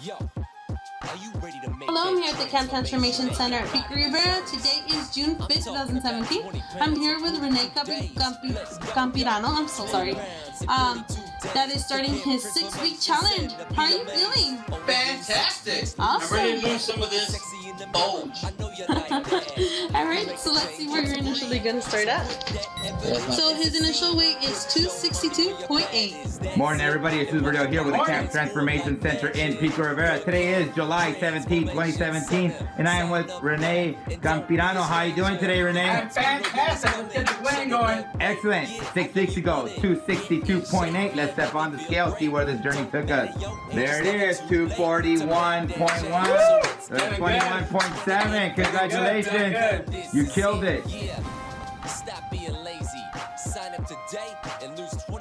Hello, I'm here at the Camp Transformation Center at Pico Rivera. Today is June 5th, 2017. I'm here with Rene Campirano. I'm so sorry. That is starting his 6-week challenge. How are you feeling? Fantastic. Awesome. I'm ready to lose some of this bulge. Alright, so let's see where you're initially going to start at. So his initial weight is 262.8. Morning, everybody. It's Rene here with the Camp Transformation Center in Pico Rivera. Today is July 17, 2017, and I am with Rene Campirano. How are you doing today, Rene? I'm fantastic. Let's get the wedding going. Excellent. 6 weeks ago, 262.8. Let's step on the scale, see where this journey took us. There it is, 241.1. 21.7. Congratulations. You killed it. Stop being lazy. Sign up today and lose 20.